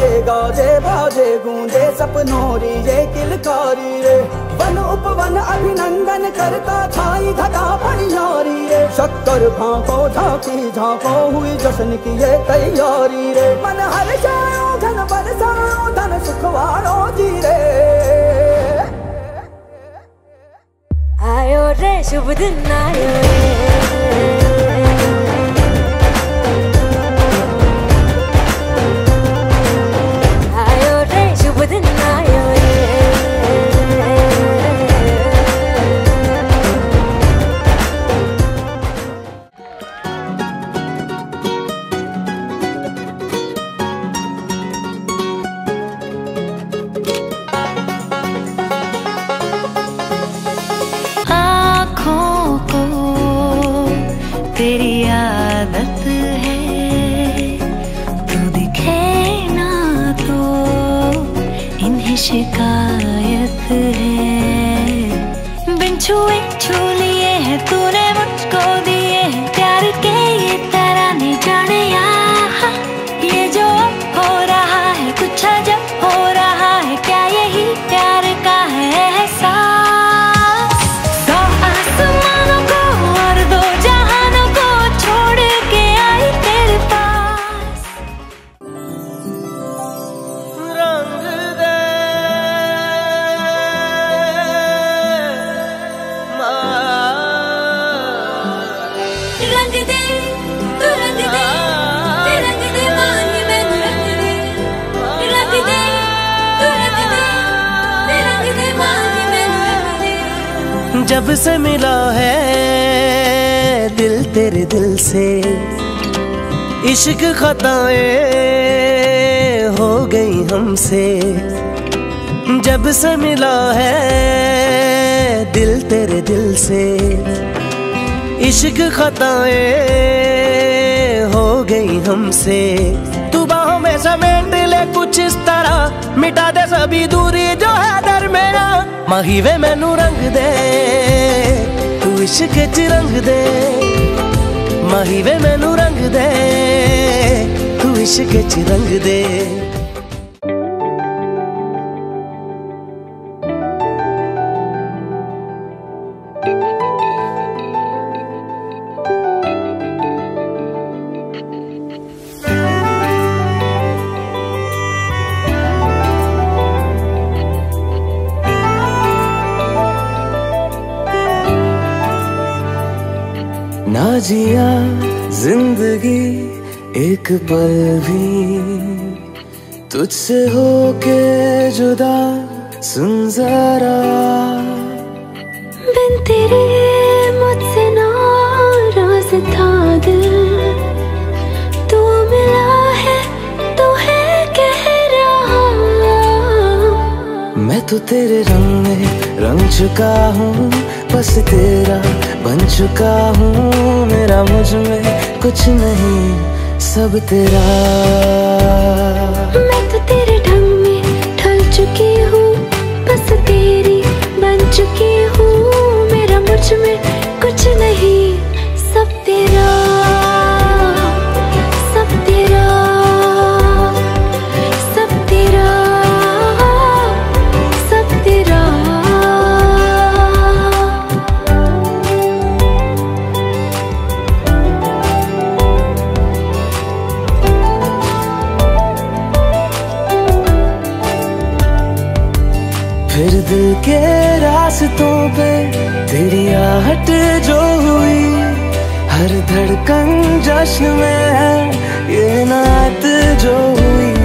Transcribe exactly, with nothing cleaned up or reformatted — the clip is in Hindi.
बाजे गाजे बाजे गूंजे सपनों री ये किलकारी रे। वन उपवन अभिनंदन करता छाई घटा पनियारी रे। शक्कर भांको झांकी झांको हुई जश्न की ये तैयारी रे। मन हर जाओ धन बरसाओ धन सुखवारो जी रे। आयो रे शुभ दिन आयो रे। आयो रे शुभ दिन आयो रे। तेरी आदत है तू दिखे ना तो इन्हें शिकायत है। बिन छुए छू लिए है तूने मुझको दिए हैं प्यार के ये तराने जाने यहाँ। ये जो हो रहा है कुछ अजब हो रहा है क्या यही प्यार का है एहसास। सौ आसमानों को और दो जहानों को छोड़ के आई तेरे पास। रंग दे रंग दे तू रंग दे ते रंग दे मांगे मैनू रंग दे। रंग दे तू रंग दे ते रंग दे मांगे मैनू रंग दे। जब से मिला है दिल तेरे दिल से इश्क खताएं हो गई हमसे। जब से मिला है दिल तेरे दिल से इश्क खताएं हो गई हमसे। तू बाहों में समेट ले कुछ इस तरह मिटा दे सभी दूरी जो है दरमेया। माही वे मैनू रंग दे तू इश्क च रंग दे। माही वे मैनू रंग दे तू इश्क च रंग दे। ना जिया जिंदगी एक पल भी तुझसे होके जुदा सुन जरा। बिन तेरे मुझसे नाराज था दिल तू मिला है तू है कह रहा। मैं तो तेरे रंग में रंग चुका हूँ बस तेरा बन चुका हूँ। मेरा मुझ में कुछ नहीं सब तेरा। मैं तो तेरे ढंग में ढल चुकी हूँ बस तेरी बन चुकी हूँ। मेरा मुझ में कुछ नहीं सब तेरा सब तेरा सब तेरा सब तेरा। फिर दिल के रास्तों पे तेरी आहट जो हुई हर धड़कन जश्न में है ये नात जो हुई।